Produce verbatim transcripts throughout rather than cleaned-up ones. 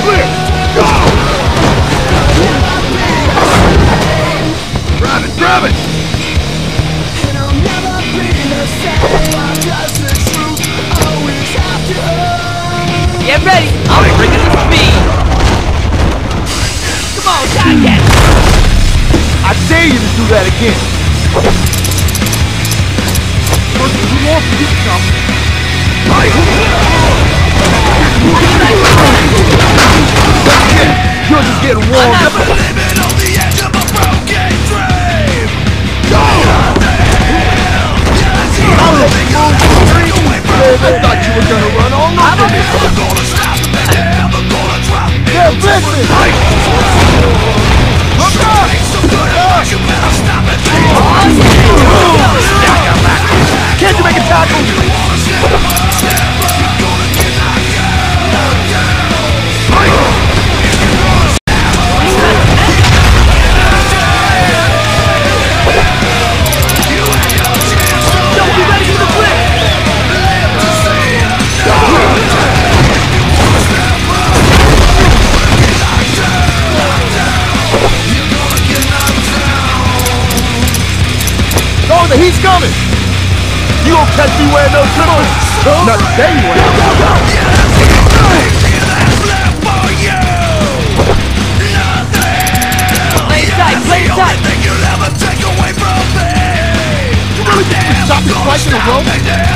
clear! Go! Grab it, grab it! Get ready! I'll bring it to speed! Come on, Tiger! I dare you to do that again! First, you want to do something. You're just getting warmed up. Living on the edge of a broken dream. Go! I thought you were gonna run all over me. I'm gonna stop and they're never gonna drop me. Yeah, listen! Look out! So good at life, you better stop it. Can't you make a tackle? The heat's coming! You gon' catch me wearing those slippers? Not today you ain't. Play it tight, play it tight! You really think you stop me twice in a row?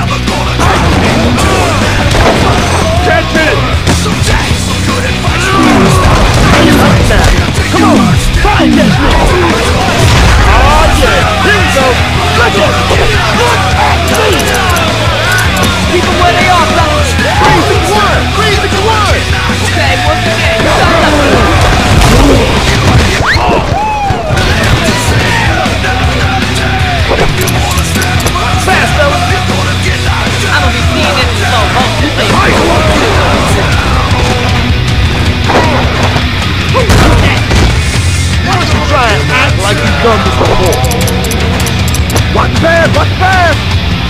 Catch it! Come on! Try and catch me! Oh yeah! Here we go! Look at it! Look at me! Keep them where they are, fellas! Freeze if you want! Freeze if you want! Okay, once again, stop that! Fast, fellas! I'm gonna be seeing this in slow motion. Why don't you try and act like you've done this before? Watch fast! Watch fast!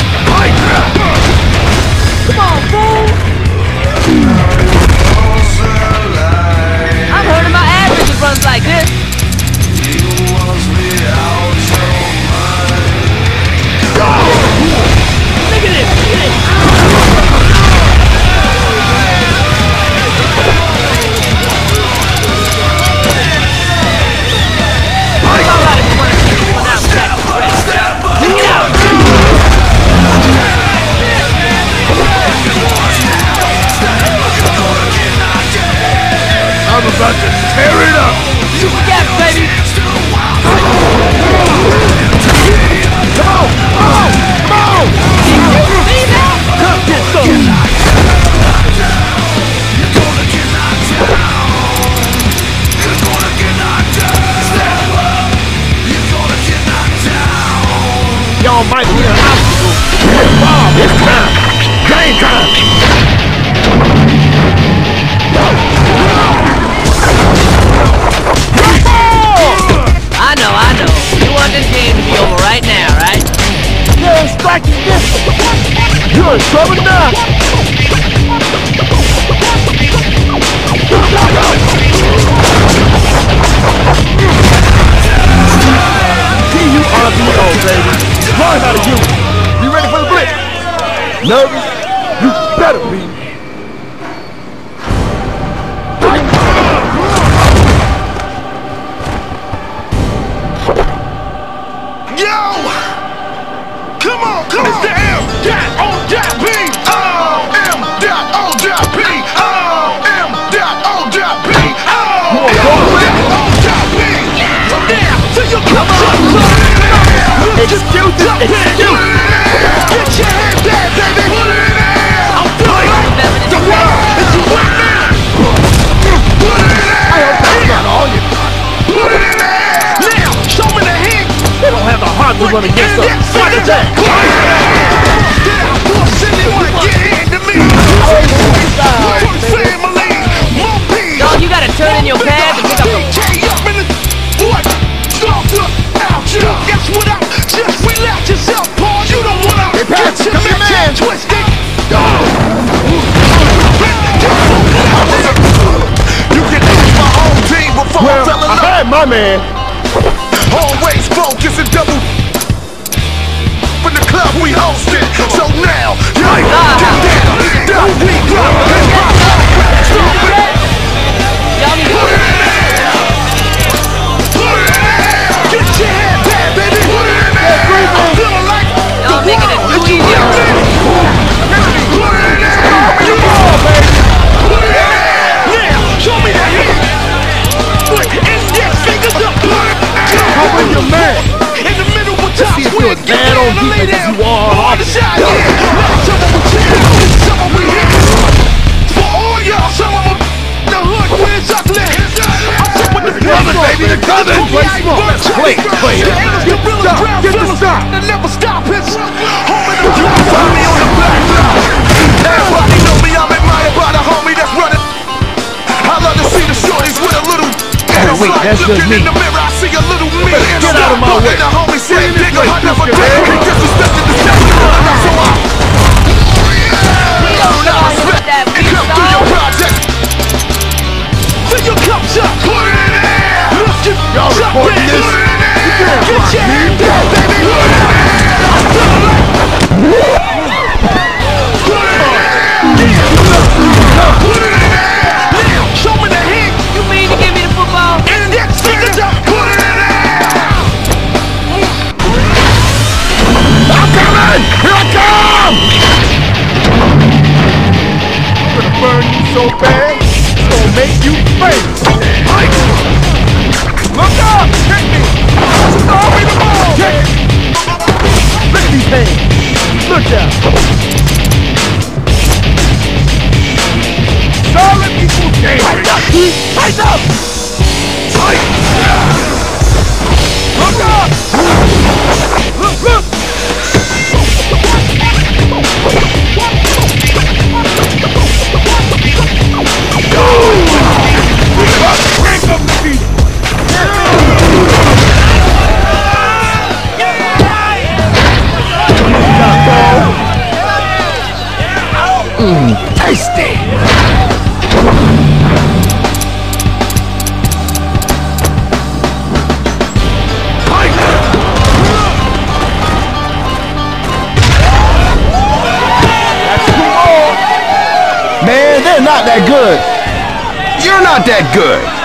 Come on, fool! I'm hurting my ass if it runs like this. Look at this! Look at this! I'm about to tear it up! Yes, baby! Come on! Come on! Come on! Come get some! Y'all might be an obstacle. Bob, it's time! Game time! I know, I know. You want this game to be over right now, right? Yeah, it's striking distance! You're in trouble now! T U R B O, baby! Learn how to use it! You ready for the blitz? Nervous? You better be! Excuses! Excuses! Get your hands down, baby! Put it in there! I'm doing it! The world is right now! Put it in there! I hope that's not all you got. Put it in there! Now, show me the hand! They don't have the heart to run against us. Fight attack! Yeah, boy, send it like get hand to me! First family! More peas! Dog, you gotta turn in your pads and pick up the... What? Stop the out! Guess what up? Just relax yourself, Paul. You don't wanna Hey, Pat, get come here, your man. twisted. You My man. Always focus and double. From the club we hosted. So now, yo, get down, down, we go. Y'all need to Put it in there. Put it in there. Get your head back, baby. Put it in there. I'm feeling like Y'all making it too easy. Put it in there. Come on, baby. Put it in there. Now, show me that heat. Put index fingers up. Put it in there. How about your man? In the middle of Let's see if you're as bad on defense as you are on offense. Shot, yeah. Now, some of them chill, some of we hit. For all y'all, some of them the hood wins ugly. I'm sick with the brothers, baby. The brothers. Play small. Play, play. Get the stop. Get the stop. They never stop. It's home in the block. Homie on the black block. Everybody know me. I'm admired by the homie that's running. I love to see the shorties with a little. Hey, wait, that's just Looking me. in the mirror, I see a little me. Get out of my way. The homie said, Clean this nigga, I place, never Biscuit, did. man. He disrespected the second one. Now, so I. We don't know how to hit that It beat, come through your dog. project. Fill your cups up. Put it in there. Lift your Y'all cup recording in. this? Put it in there. You can't Get rock your me. hand down, baby. Put it in there. I'm feeling like. Put it in there. Yeah. Put it in there. Now, show me the hit. You mean to give me the football? Index fingers up. Put it in there. I'm coming! Here I come! I'm gonna burn you so bad, it's gonna make you faint. Look up! Hit me! Throw me the ball, man! Look at these hands! Look out! Solid equal game! Tighten up! Tighten up! Tight! Look up! Look, look! Break up the beat! Mmm, tasty! Man, they're not that good. You're not that good.